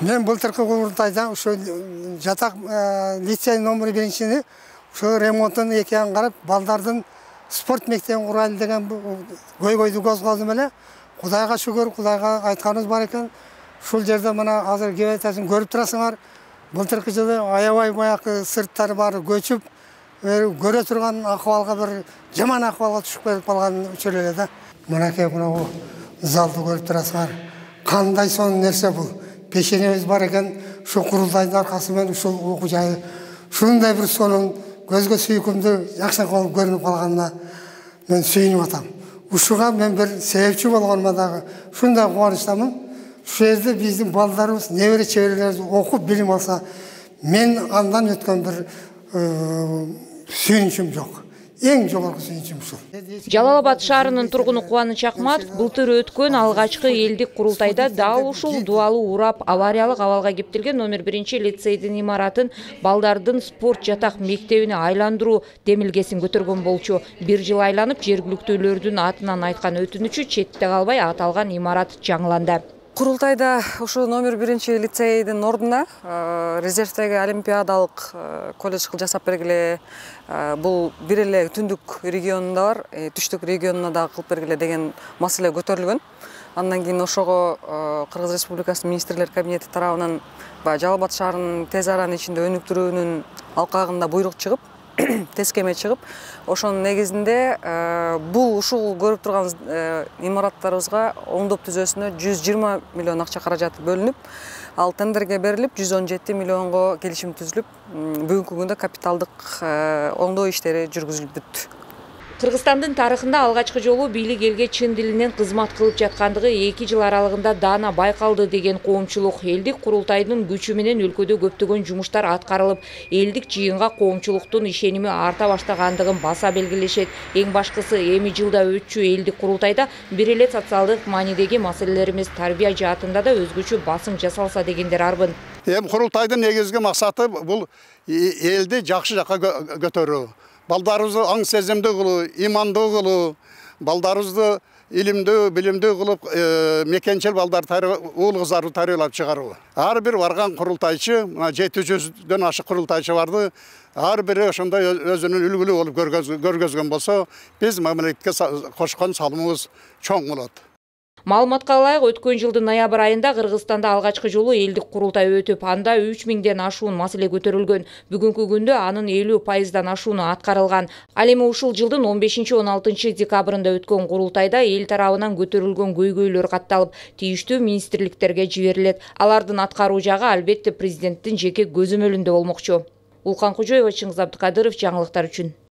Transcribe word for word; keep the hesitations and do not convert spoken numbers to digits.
Мен былтыркы курултайда ошо жатак лицей номер биринчини ошо ремонтун экенин карап, балдардын спорт мектебин курайлы деген көйгөйдү козгодум эле. Кудайга шүгүр, Кудайга айтканыбыз бар экен. Ушул жерде мына азыр кебетесин көрүп турасыңар. Былтыркы жылы аябай баягы сырттары баары көчүп, көрө турган акыбалга бир жаман акыбалга түшүп кетип калган учур эле да. Мынакей мына залды көрүп турасыңар. Кандай сонун нерсе бул. Пешенебиз бар экен, ушу курултайдын аркасы менен ушул окуу жайы ушундай бир сонун көзгө сүйкүмдүү жакшы кылып көрүнүп калганына мен сүйүнүп атам. Ушуга мен бир себепчи болгонума дагы ушундай кубанычтамын. Ушул жерде биздин балдарыбыз, небере чеберлерибиз окуп билим алса, мен андан өткөн бир сүйүнүчүм жок. Эң жогорку сүйүнүчүм ушул. Жалал Абад шаарынын тургуну Кубаныч Акматов былтыр өткөн алгачкы элдик курултайда дал ушул дубалуу урап авариялык абалга кептелген номер биринчи лицейдин имаратын балдардын спорт жатак мектебине айландыруу демилгесин көтөргөн болчу. Бир жыл айланып, жергиликтүүлөрдүн атынан айткан өтүнүчү четте калбай аталган имарат жаңыланды. Курултайда ушу номер биринчи лицейдин ордуна резервдеги олимпиадалык колледж жасап бергиле, бул бир эле түндүк регионунда бар, түштүк регионуна дагы кылып бергиле деген маселе көтөрүлгөн. Андан кийин ошого Кыргыз Республикасынын министрлер кабинети тарабынан Жалал Абад шаарынын тез аранын ичинде өнүктүрүүнүн алкагында буйрук чыгып, тескеме чыгып, ошонун негизинде бул ушул көрүп турган имараттарыбызга оңдоп түзөөсүнө жүз жыйырма миллион акча каражаты бөлүнүп, ал тендерге берилип, жүз он жети миллионго келишим түзүлүп, бүгүнкү күндө капиталдык оңдоо иштери жүргүзүлүп бүттү. Кыргызстандын тарыхында алгачкы жолу бийлик элге чын дилинен кызмат кылып жаткандыгы эки жыл аралыгында даана байкалды деген коомчулук. Элдик курултайдын күчү менен өлкөдө көптөгөн жумуштар аткарылып, элдик жыйынга коомчулуктун ишеними арта баштагандыгын баса белгилешет. Эң башкысы, эми жылда өтчү элдик курултайда бир эле социалдык маанидеги маселелерибиз тарбия жаатында да өзгөчө басым жасалса дегендер арбын. Эми курултайдын негизги максаты бул элди жакшы жакка көтөрүү. Балдарыбызды аң сезимдүү кылуу, имандуу кылуу, балдарыбызды илимдүү, билимдүү кылып, мекенчил балдар уул кыздарды тарбиялап чыгаруу. Ар бир барган курултайчы, жети жүздөн ашык курултайчы барды, ар бири ошондой өзүнүн үлгүлүү болуп көргөзгөн болсо, биз мамлекетке кошкон салымыбыз чоң болот. Маалыматка ылайык, өткөн жылдын ноябрь айында Кыргызстанда алгачкы жолу элдик курултай өтүп, анда үч миңден ашуун маселе көтөрүлгөн. Бүгүнкү күндө анын элүү пайыздан ашууну аткарылган. Ал эми ушул жылдын он бешинчи он алтынчы декабрында өткөн курултайда эл тарабынан көтөрүлгөн көйгөйлөр катталып, тийиштүү министрликтерге жиберилет. Алардын аткаруу жагы албетте президенттин жеке көзөмөлүндө болмокчу. Улкан Кожоева, Чыңгыз Абдыкадыров, жаңылыктар үчүн.